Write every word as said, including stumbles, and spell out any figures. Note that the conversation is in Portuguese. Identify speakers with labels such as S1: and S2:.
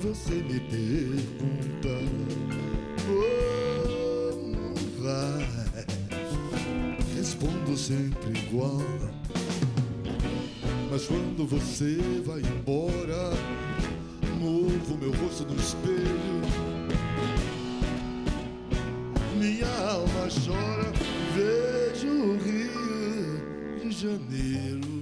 S1: você me pergunta como vai, respondo sempre igual. Mas quando você vai embora, movo meu rosto no espelho, minha alma chora, vejo o Rio de Janeiro.